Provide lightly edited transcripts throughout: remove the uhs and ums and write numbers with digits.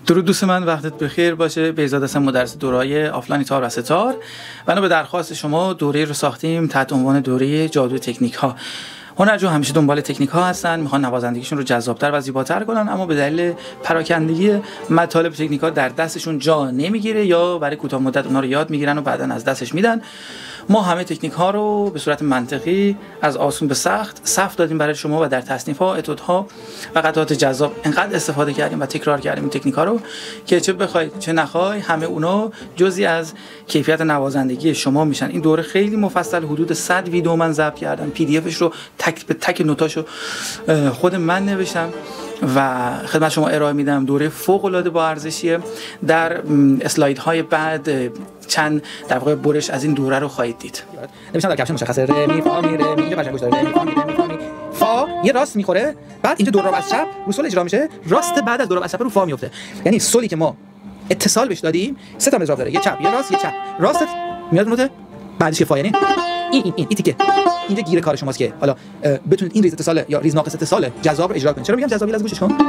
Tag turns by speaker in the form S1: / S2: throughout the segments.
S1: درود دوست من، وقتت بخیر باشه. بهزاد هستم، مدرس دوره‌های آفلاین تار و ستار. بنا به درخواست شما دوره رو ساختیم تحت عنوان دوره جادو تکنیک ها. هنرجو همیشه دنبال تکنیک ها هستن، میخوان نوازندگیشون رو جذاب‌تر و زیباتر کنن، اما به دلیل پراکندگی مطالب تکنیک ها در دستشون جا نمیگیره یا برای کوتاه مدت اونها رو یاد میگیرن و بعداً از دستش میدن. ما همه تکنیک ها رو به صورت منطقی از آسون به سخت صف دادیم برای شما و در تصنیف ها، اتود ها و قطعات جذاب انقدر استفاده کردیم و تکرار کردیم این تکنیک ها رو که چه بخوای چه نخوای همه اونا جزئی از کیفیت نوازندگی شما میشن. این دوره خیلی مفصل، حدود 100 ویدیو من ضبط کردم، پی دی افش رو تک به تک نوتاشو خود من نوشتم و خدمت شما ارائه میدم. دوره فوق العاده با ارزشیه. در اسلایدهای بعد چند در واقع برش از این دوره رو خواهید دید.
S2: نمیشه در کپشن مشخصه ر می فا می ر می، اینجا قشنگ گوش داره ر می فا می ر می فا می فا، یه راست میخوره، بعد اینجا دور از چپ رو سول اجرا میشه، راست بعد از دور از چپ رو فا میفته. یعنی سولی که ما اتصال بهش دادیم سه تا مضرب داره، یه چپ یه راست یه چپ، راستت میاد نوت بعدش که فا، یعنی این تیکه اینجا گیر کار شماست که حالا بتونید این ریز اتصال یا ریز ناقص اتصال جذاب رو اجرا کنید. چرا میگم جذابی؟ از گوشش کن.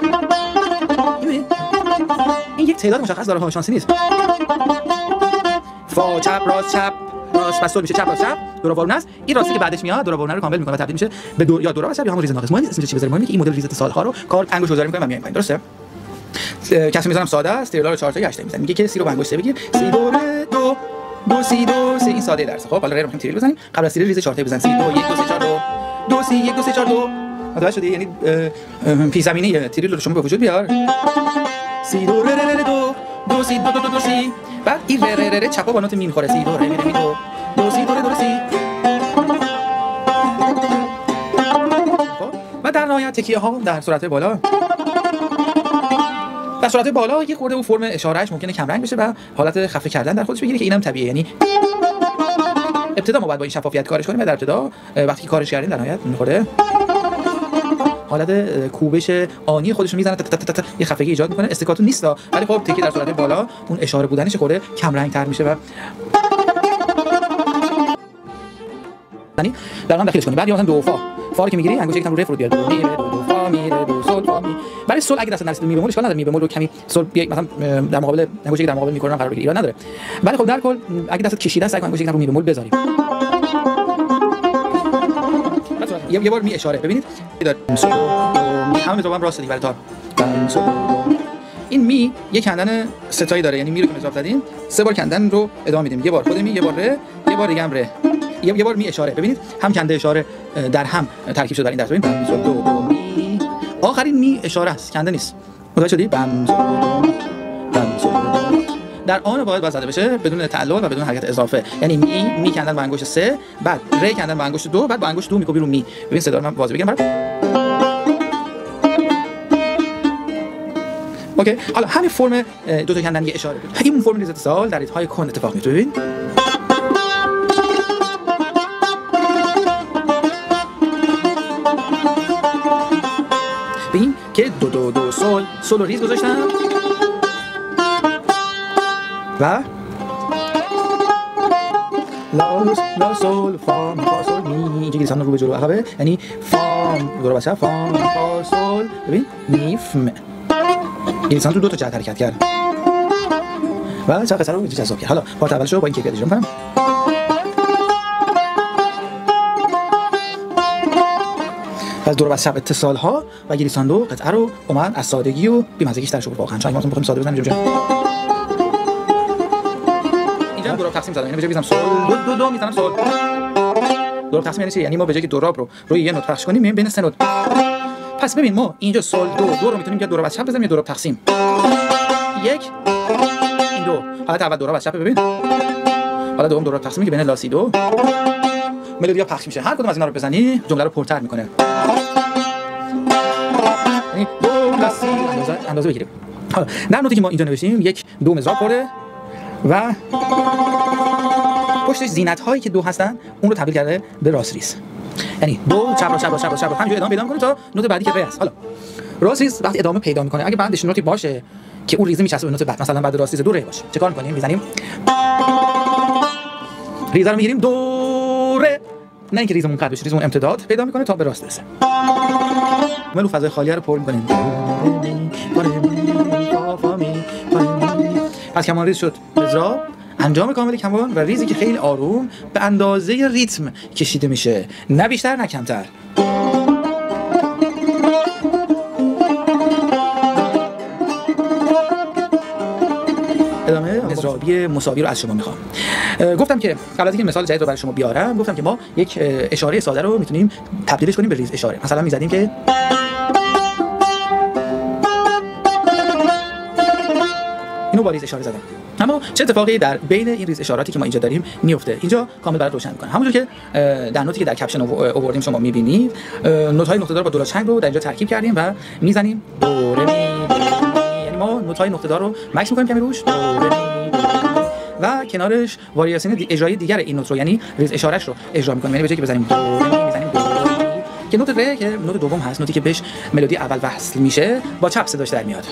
S2: این یک تعداد مشخص داره ها، شانسی نیست. فا چپ راست پس میشه چپ راست چپ دور وارونه است. این راستی که بعدش میاد دور وارونه رو کامل میکنه و تبدیل میشه به دور یا دور واسه یا همون ریز ناقص. مهم نیست اسمش چی بذاریم، مهمه که این مدل ریز اتصال ها رو کار انگوش گذاری میکنه و میایم پایین. درسته؟ کسی میذارم ساده است، تریلار رو 4 تا 8 تا میذارم. میگه که سی رو با انگوش 3 بگیر، سی دو دو دو سی دو سی، این ساده درس. خب حالا میخوایم تریل بزنیم. قبل از تریل ریز 4 تا بزن، سی دو 1 2 3 4 2 2 سی 1 2 3 4 2. متوجه شدی؟ یعنی پی زمینه تریل رو شما به وجود بیار. سی دو ر دو دو سی دو دو دو سی، بعد این ر چپا با نوت می میخوره، سی دو ر می دو دو سی دو دو سی. و در نهایت تکیه ها در سرعت بالا. در سرعت بالا یه خورده و فرم اشارهش ممکنه کم رنگ بشه و حالت خفه کردن در خودش بگیره که اینم طبیعیه. یعنی ابتدا ما باید با این شفافیت کارش کنیم و در ابتدا وقتی که کارش کردیم در نهایت میخوره حالت کوبش آنی خودش رو میزنه، یه خفگی ایجاد میکنه. استکاتو نیستا، ولی خب تکی در سرعت بالا اون اشاره بودنش خورده کم رنگ تر میشه و یعنی در هم داخلش کنی. بعد مثلا دو فا رو که میگیری انگوش یکم رو رف رو بیار، دو می دو فا می دو سول فا می. برای سول اگه دست نرسید می بمول اشکال نداره، می بمول رو کمی سول مثلا در مقابل انگوش یک در مقابل میکنن قرار بگیره، ایراد نداره. ولی خب در کل اگه دستت کشیده است انگوش یکم رو می بمول بذاری. یه بار می اشاره ببینید سول می همه مضربم راست دیگه برای تار. این می یک کندن ستایی داره، یعنی می رو که مضرب زدیم سه بار کندن رو ادامه میدیم. یه بار خود می، یه بار ر، یه بار دیگه هم ر، یه بار می اشاره. ببینید هم کنده اشاره در هم ترکیب شده در این درس. ببین سول دو دو می، آخرین می اشاره است، کنده نیست. متوجه شدی؟ بم سول در آن باید زده بشه بدون تعلل و بدون حرکت اضافه. یعنی می کندن با انگشت 3، بعد ر کندن با انگشت 2، بعد با انگشت 2 میکوبی رو می. ببین صدا رو من واضح بگم برات. اوکی، حالا همین فرم دو تا کندن یه اشاره بود. این فرم ریز اتصال در ریتم‌های کند اتفاق میفته. ببین ببین که دو دو دو سول رو ریز گذاشتم و لا سول فا فا سول می. اینجا گیرسان رو به جلو عقبه، یعنی فا دور بچه فا فا سول. ببین می فم گیرسان رو دو تا جهت حرکت کرد و چه قصه رو جذاب کرد. حالا پارت اولش رو با این کیفیت اجرا کنم. از دور بچه اتصال ها و گیرسان دو قطعه رو اومد از سادگی و بی‌مزگیش در شغل واقعا. چون ما می‌خوایم ساده بزنیم اینجا دوراب تقسیم زدم، یعنی به جای بزنم سول دو دو میزنم سول. دوراب تقسیم یعنی چی؟ یعنی ما به جای که دوراب رو روی یه نوت پخش کنیم میایم بین سه نوت. پس ببین ما اینجا سول دو رو میتونیم یا دوراب از چپ بزنیم یا دوراب تقسیم. یک این دو حالت اول دوراب از چپ ببین، حالا دوم دوراب تقسیمی که بین لا سی دو ملودیا پخش میشه. هر کدوم از اینا رو بزنی جمله رو پرتر میکنه. یعنی دو لا سی اندازه بگیریم. حالا در نوتی که ما اینجا نوشتیم یک دو مضرب خورده و پشتش زینت هایی که دو هستن اون رو تبدیل کرده به راست ریز. یعنی دو چپ راست چپ راست چپ راست همینجوری ادامه پیدا می‌کنه تا نوت بعدی که ر است. حالا راست ریز وقتی ادامه پیدا می‌کنه اگه بعدش نوتی باشه که اون ریزه میچسبه به نوت بعد، مثلا بعد راست ریز دو ر باشه، چه کار می‌کنیم؟ میزنیم ریز رو می‌گیریم دو ر، نه اینکه ریزمون قطع بشه، ریزمون امتداد پیدا می‌کنه تا به راست برسه. ملو فضای خالی رو پر می‌کنیم. می فا فا می پا می. پس کمان ریز شد اضراب، انجام کامل کمان و ریزی که خیلی آروم به اندازه ریتم کشیده میشه، نه بیشتر نه کمتر. ادامه اضرابی مساوی رو از شما میخوام. گفتم که قبل از اینکه مثال جدید رو برای شما بیارم گفتم که ما یک اشاره ساده رو میتونیم تبدیلش کنیم به ریز اشاره. مثلا میزدیم که اینو با ریز اشاره زدم، اما چه اتفاقی در بین این ریز اشاراتی که ما اینجا داریم میفته؟ اینجا کامل برات روشن میکنم. همونجور که در نوتی که در کپشن آوردیم شما میبینید، نوت‌های نقطه‌دار با دو چنگ رو در اینجا ترکیب کردیم و میزنیم دو ره می. یعنی ما نوت‌های نقطه‌دار رو مکس میکنیم کمی روش، دو ره می و کنارش واریاسیون اجرایی دیگر این نوت رو یعنی ریز اشارهش رو اجرا میکنیم. یعنی به جای که بزنیم دو ره می میزنیم دو ره می که نوت ره که نوت دوم هست، نوتی که بهش ملودی اول وصل میشه با چپ صداش در میاد.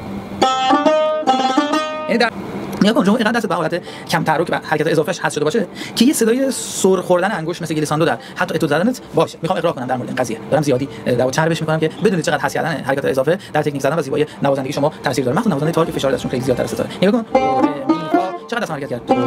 S2: یعنی در نگاه کن شما اینقدر دست به حالت کم تحرک و حرکت اضافهش حذف شده باشه که یه صدای سر خوردن انگشت مثل گلیساندو در حتی اتو زدنت باشه. میخوام اقرار کنم در مورد این قضیه دارم زیادی دعوا چربش میکنم که بدونید چقدر حذف کردن حرکت اضافه در تکنیک زدن و زیبایی نوازندگی شما تاثیر داره. مثلا نوازنده تار که فشار دستشون خیلی زیادتر ستاره. نگاه کن چقدر دستم حرکت کرد،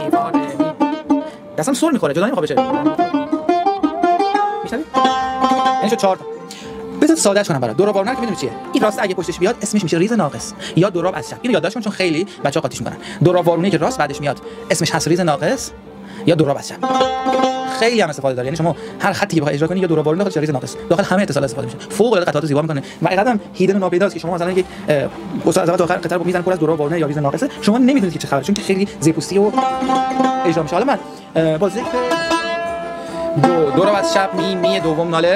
S2: دستم سر میخوره جدا نمیخواد بشه. میشنوی؟ یعنی شد 4 تا. بذار سادهش کنم برات. دوراب وارنر که میدونی چیه؟ این راست اگه پشتش بیاد اسمش میشه ریز ناقص یا دوراب از چپ. اینو یادداشت کن چون خیلی بچه‌ها قاطیش میکنن. دوراب وارونه که راست بعدش میاد اسمش هست ریز ناقص یا دوراب از چپ. خیلی هم استفاده داره. یعنی شما هر خطی بخوای اجرا کنی یا دوراب وارونه خودش ریز ناقص داخل همه اتصال استفاده میشه. فوق العاده قطعات زیبا میکنه و اینقدرم هیدن و ناپیداست که شما مثلا یک استاد از اول تا آخر قطعه رو میزنن پر از دوراب وارونه یا ریز ناقصه، شما نمیدونید که چه خبره چون که خیلی زیپوستی و اجرا میشه. حالا من با ذکر دوراب از چپ می دوم ناله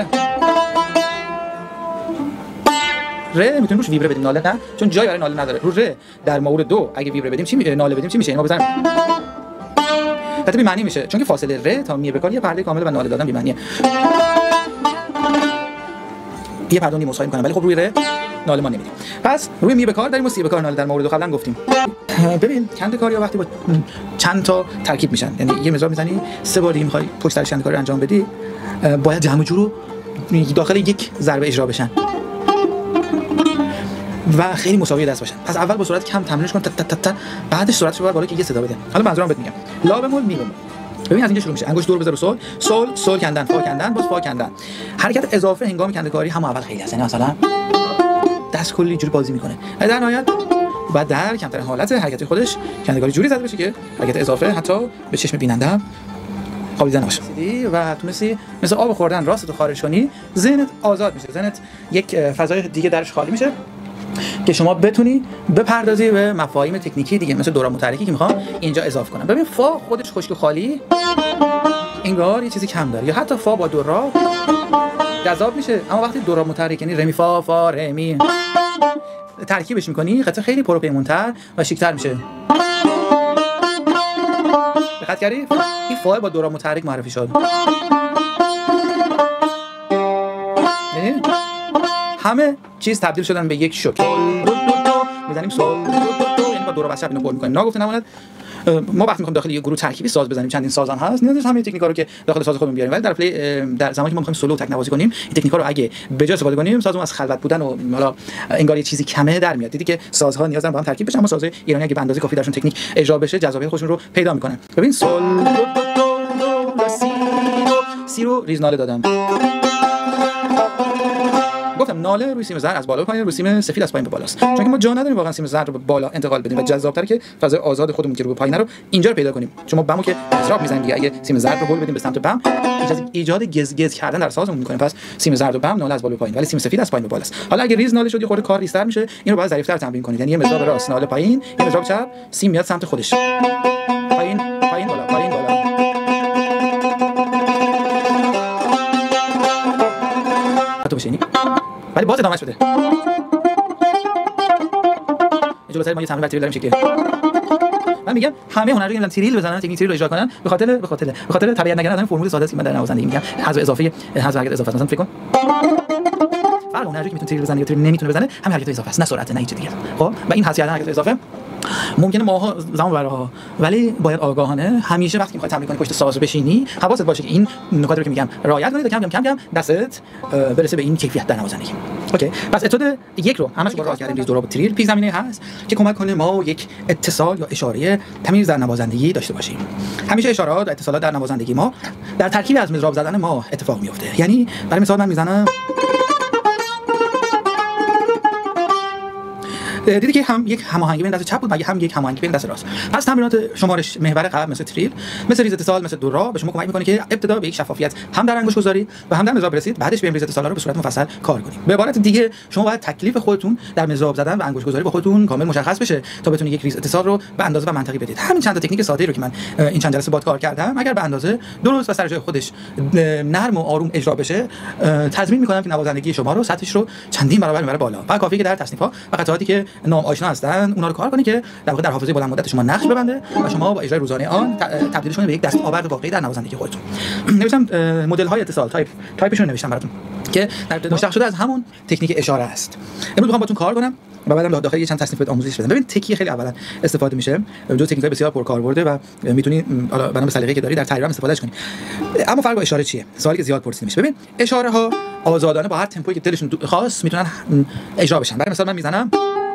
S2: ره میتونیم روش ویبره بدیم، ناله نه چون جای برای ناله نداره. رو ره در مورد دو اگه ویبره بدیم چی ناله بدیم چی میشه؟ ما بزنیم بی معنی میشه چون که فاصله ره تا می به کار یه پرده کامل و ناله دادن بی معنیه. یه پرده مساوی میکنه ولی خب روی ره ناله ما نمیدیم. پس روی می به کار داریم و سی به کار ناله در مورد دو قبلا گفتیم. ببین کند کاریا وقتی با چند تا ترکیب میشن، یعنی یه مزراب میزنی 3 بار میخوای پشت سر چند کاری انجام بدی، باید جمع جو رو داخل یک ضربه اجرا بشن و خیلی مساوی دست باشن. پس اول با سرعت کم تمرینش کن تا بعدش سرعتش ببر بالا که یه صدا بده. حالا منظورم بهت میگم لا بمول می بمول. ببین از اینجا شروع میشه. انگشت دور بذار رو سول کندن، فا کندن، باز فا کندن. حرکت اضافه هنگام کندکاری هم اول خیلی هست. یعنی مثلا دست کلی جوری بازی میکنه. در نهایت بعد در کمترین حالت حرکت خودش کندکاری جوری زده بشه که حرکت اضافه حتی به چشم بیننده هم قابل دیدن باشه و تونستی مثل آب خوردن راست تو خارج کنی، ذهنت آزاد میشه. ذهنت یک فضای دیگه درش خالی میشه که شما بتونی بپردازی به مفاهیم تکنیکی دیگه مثل دوراب متحرکی که میخوام اینجا اضافه کنم. ببین فا خودش خشک و خالی انگار یه چیزی کم داره، یا حتی فا با دوراب جذاب میشه، اما وقتی دوراب متحرک یعنی رمی فا فا رمی ترکیبش میکنی قطعه خیلی پروپیمونتر و شیکتر میشه. دقت کردی؟ این فا با دوراب متحرک معرفی شد. یعنی همه چیز تبدیل شدن به یک شوک. میزنیم سول یعنی با دوراب از چپ اینو پر میکنیم. ناگفته نماند ما وقتی میخوایم داخل یه گروه ترکیبی ساز بزنیم چندین سازان هست، نیاز نیست همه تکنیکا رو که داخل ساز خودمون بیاریم، ولی در زمانی که ما میخوایم سولو تک نوازی کنیم این تکنیکا رو اگه به جای استفاده کنیم سازمون از خلوت بودن و حالا انگار یه چیزی کمه در میاد. دیدی که سازها نیاز دارن با هم ترکیب بشن، اما سازهای ایرانی اگه به اندازه کافی درشون تکنیک اجرا بشه جذابیت خودشون رو پیدا میکنن. ببین سول دو سی رو ریز ناله دادم. گفتم ناله روی سیم زرد از بالا به پایین، روی سیم سفید از پایین به بالاست، چون که ما جا نداریم واقعا سیم زرد رو به بالا انتقال بدیم و جذاب‌تره که فضای آزاد خودمون که رو به پایین رو اینجا رو پیدا کنیم. چون ما بمو که اضراب می‌زنیم دیگه، اگه سیم زرد رو بول بدیم به سمت بم ایجاد گز کردن در سازمون می‌کنه. پس سیم زرد و بم ناله از بالا به پایین، ولی سیم سفید از پایین به بالاست. حالا اگه ریز ناله شد یه خورده کار ریزتر میشه، این رو باید ظریف‌تر تمرین کنید. یعنی یه مزراب راست ناله پایین، یه مزراب چپ سیم میاد سمت خودش، پایین پایین بالا پایین بالا. تو بشینی ولی باز ادامهش بده. جلوتر ما یه تمرین برتری داریم شکلی. من میگم همه هنرجویان میگن تریل بزنن، تکنیک تریل رو اجرا کنن به خاطر تبعیت نکردن فرمول ساده است که من در نوازندگی میگم. حذف اضافه حذف حرکت اضافه. مثلا فکر کن فرق هنرجویی که میتونه تریل بزنه یا تریل نمیتونه بزنه، همین حرکت اضافه است، نه سرعت نه هیچ دیگه. خب و این حذف کردن حرکت اضافه ممکنه ماها زمان بره ها، ولی باید آگاهانه همیشه وقتی میخوای تمرین کنی پشت ساز بشینی حواست باشه که این نکاتی رو که میگم رعایت کنی تا کم کم دستت برسه به این کیفیت در نوازندگی. اوکی، پس اتود یک رو همش با راه کردیم ریز دوراب و تریل پیش زمینه هست که کمک کنه ما یک اتصال یا اشاره تمیز در نوازندگی داشته باشیم. همیشه اشارات و اتصالات در نوازندگی ما در ترکیب از مضراب زدن ما اتفاق میفته. یعنی برای مثال من میزنم، دیدی که هم یک هماهنگی بین دست چپ بود و هم یک هماهنگی بین دست راست. پس تمرینات شمارش محور قبل مثل تریل، مثل ریز اتصال، مثل دو راه به شما کمک میکنه که ابتدا به یک شفافیت هم در انگشت گذاری و هم در مضراب برسید، بعدش بریم ریز اتصالا رو به صورت مفصل کار کنیم. به عبارت دیگه شما باید تکلیف خودتون در مضراب زدن و انگشت گذاری با خودتون کامل مشخص بشه تا بتونید یک ریز اتصال رو به اندازه و منطقی بدید. همین چند تا تکنیک ساده رو که من این چند جلسه باد کار کردم اگر به اندازه درست و سر جای خودش نرم و آروم اجرا بشه، تضمین میکنم که نوازندگی شما رو سطحش رو چندین برابر میبره بالا. فقط کافیه که در تصنیف‌ها و قطعاتی که نام آشنا هستن اونا رو کار کنی که در واقع در حافظه بلند مدت شما نقش ببنده و شما با اجرای روزانه آن تبدیلش کنید به یک دستاورد واقعی در نوازندگی خودتون. نوشتم مدل های اتصال تایپشون نوشتم براتون که مشتق شده از همون تکنیک اشاره است. امروز میخوام باهاتون کار کنم و بعدم داخل یه چند تصنیف آموزش بدم. ببین تکیه خیلی اولا استفاده میشه، جو تکنیک‌های بسیار پرکاربرده و میتونی حالا بنا به سلیقه‌ای که داری در طراحی استفادهش کنی. اما فرق با اشاره چیه؟ سوالی که زیاد پرسیده میشه. ببین اشاره ها آزادانه با هر تمپویی که دلشون خواست میتونن اجرا بشن. برای مثال من میزنم،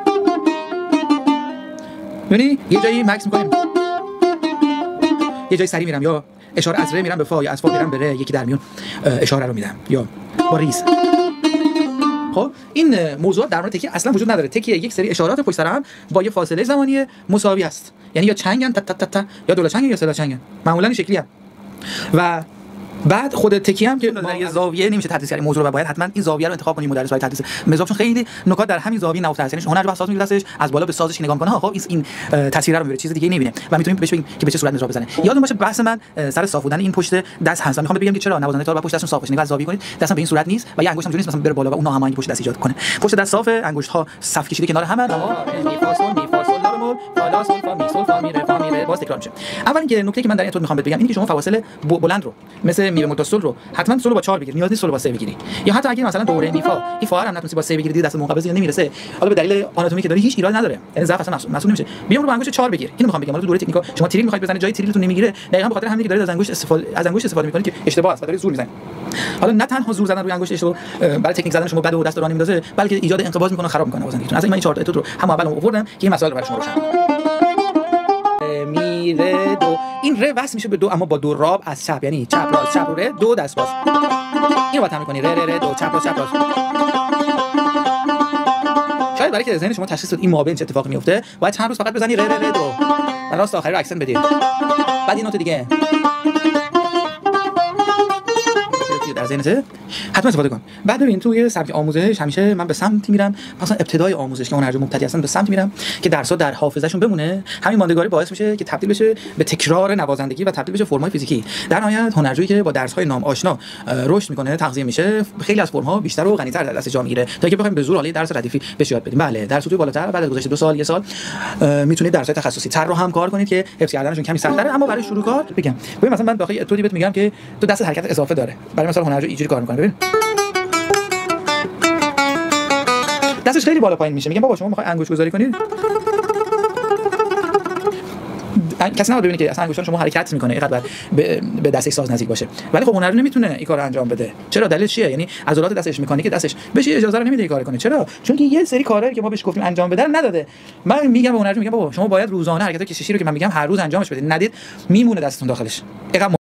S2: یعنی یه جایی مکس می‌کنیم، یه جایی سری میرم، یا اشاره از ر میرم به فا، یا از فا میرم به ر، یکی در میون اشاره رو میدم، یا با ریز. خب این موضوع در مورد تکیه اصلا وجود نداره. تکیه یک سری اشارات پشت سر هم با یه فاصله زمانی مساوی است. یعنی یا چنگن تا تا تا یا دولا چنگن یا سه چنگن، معمولا این شکلی هم. و بعد خود تکیه هم که یه زاویه نمیشه تدریس کردن موضوع رو، باید حتما این زاویه رو انتخاب کنیم مدرس برای تدریس مضراب، چون خیلی نکات در همین زاویه نهفته است. یعنی هنر بحث میگه دستش از بالا به سازش نگاه میکنه، خب این تصویر رو میبره، چیز دیگه نمیبینه و میتونیم بهش بگیم که به چه صورت مضراب بزنه. یادتون باشه بحث من سر صاف بودن این پشت دست هست. میخوام بگم که چرا نوازنده تار با پشت دستشون صاف باشه، نگاه زاویه کنید، دستم به این صورت نیست و یه انگشتم جوری نیست مثلا بره بالا و اون ناهماهنگی پشت دست ایجاد کنه. پشت دست صاف، انگشت ها صف کشیده کنار هم، می فا سول لا بمول فا سول فا می سول فا می ره باز تکرار میشه. اولین که نکته که من در این میخوام بگم اینه که شما فواصل بلند رو مثل می بمول تا سول رو حتما سولو با 4 بگیرید، نیاز نیست سولو با 3 بگیری. یا حتی اگه مثلا دوره می فا این فا هم نتونستی با 3 بگیری، دست منقبض نمیرسه، حالا به دلیل آناتومی که داری هیچ ایراد نداره، یعنی ضعف اصلا محسوب نمیشه، بیام رو با انگشت 4 بگیر. اینو میخوام بگم. حالا تو دوره تکنیکا شما تریل میخواید بزنید، جای تریلتون نمیگیره، دقیقاً به خاطر همینه که دارید از انگشت استفاده میکنید که اشتباه است و دارید زور میزنید. حالا نه تنها زور زدن روی انگشت اشتباه برای تکنیک زدن شما بد و دست راه نمیندازه، بلکه ایجاد انقباض میکنه، خراب میکنه نوازندگیتون. از این من این 4 تا اتود رو هم اول آوردم که این مسائل رو برای شما روشن کنم. می ره دو، این ره وصل میشه به دو اما با دو راب از چپ، یعنی چپ راست چپ ره دو دست باز. اینو باید تمرین کنی، ره دو چپ راست چپ راست. شاید برای که ذهن شما تشخیص بده این مابین چه اتفاقی میفته، باید چند روز فقط بزنی ره دو و راست آخری رو اکسنت بدی. بعد این نوت دیگه در ذهنته حتما استفاده کن. بعد ببین توی سبک آموزش همیشه من به سمتی میرم، مثلا ابتدای آموزش که هنرجو مبتدی هستن به سمت میرم که درس‌ها در حافظه‌شون بمونه. همین ماندگاری باعث میشه که تبدیل بشه به تکرار نوازندگی و تبدیل بشه فرم‌های فیزیکی. در نهایت هنرجویی که با درس‌های نام آشنا رشد میکنه، تغذیه میشه، خیلی از فرم‌ها بیشتر و غنی‌تر در دست جا میگیره تا اینکه بخوایم به زور حالا درس ردیفی بهش یاد بدیم. بله درس تو بالاتر بعد از گذشت 2 سال 1 سال میتونید درس‌های تخصصی تر رو هم کار کنید که حفظ کردنشون کمی سخت‌تره، اما برای شروع کار بگم ببین مثلا من داخل اتودی بهت میگم که تو دست حرکت اضافه داره. برای مثال هنرجو اینجوری کار میکنه، ببین دستش خیلی بالا پایین میشه. میگم بابا شما میخوای انگشت گذاری کنید، کسی نباید ببینه که اصلا انگشتان شما حرکت میکنه اینقدر به دست ساز نزدیک باشه. ولی خب هنرجو نمیتونه این کارو انجام بده. چرا؟ دلیل چیه؟ یعنی عضلات دستش، مکانیک دستش بهش اجازه رو نمیده این کارو کنه. چرا؟ چون که یه سری کارهایی که ما بهش گفتیم انجام بده نداده. من میگم به هنرجو، میگم بابا شما باید روزانه حرکت کشیشی رو که من میگم هر روز انجامش بدید، ندید میمونه دستتون داخلش.